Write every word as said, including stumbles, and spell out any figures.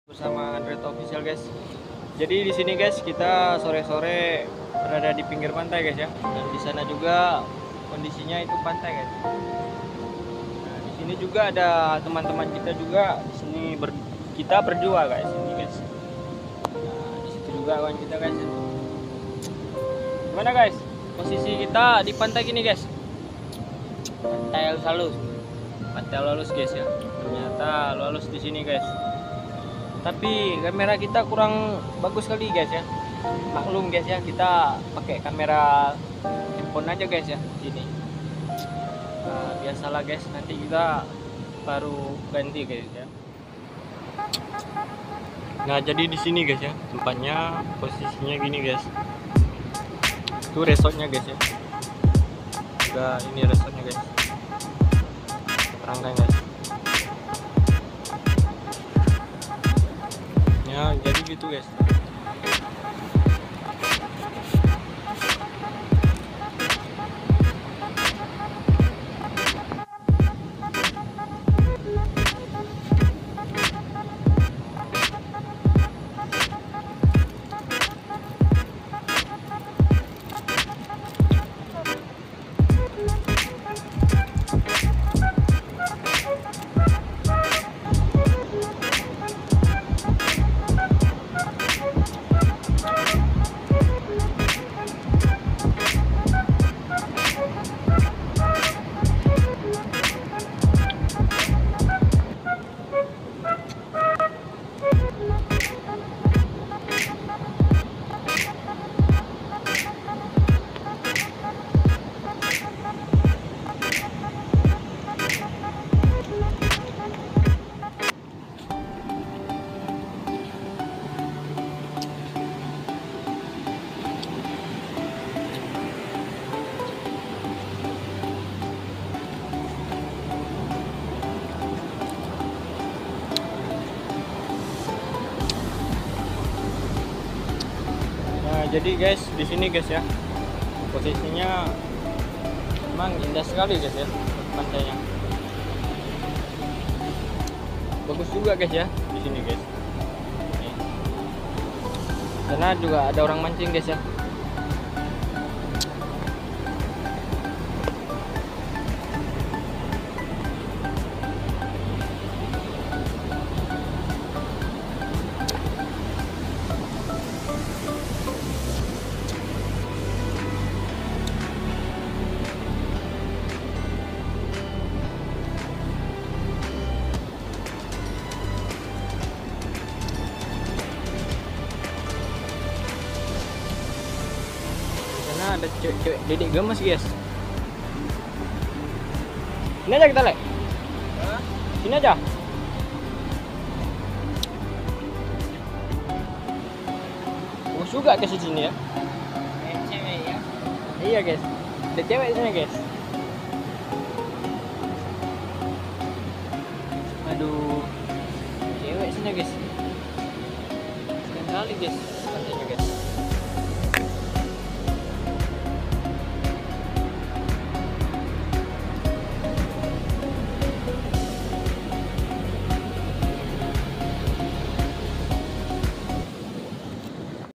Bersama Android Official guys. Jadi di sini guys kita sore-sore berada di pinggir pantai guys ya. Dan di sana juga kondisinya itu pantai guys. Nah, di sini juga ada teman-teman kita juga di sini ber, kita berdua guys ini guys. Nah, di situ juga kawan kita guys. Gimana guys? Posisi kita di pantai gini guys. Pantai halus. Pantai halus guys ya. Ternyata halus di sini guys. Tapi kamera kita kurang bagus kali guys ya. Maklum guys ya, kita pakai kamera handphone aja guys ya sini. Nah, biasalah guys, nanti kita baru ganti guys ya. Nah, jadi di sini guys ya, tempatnya posisinya gini guys. Itu resortnya guys ya. Juga ini resortnya guys. Terangkan guys. Ya, jadi gitu guys. Jadi guys, di sini guys ya, posisinya memang indah sekali guys ya, pantainya. Bagus juga guys ya di sini guys. Nih. Karena juga ada orang mancing guys ya. Ada cewek-cewek dedek gemes guys. Sini aja kita lek. Sini aja. Bagus juga ke sini ya. Cewek ya. Iya guys. Ada cewek di sini guys. Aduh. Cewek sini guys. Sekali guys.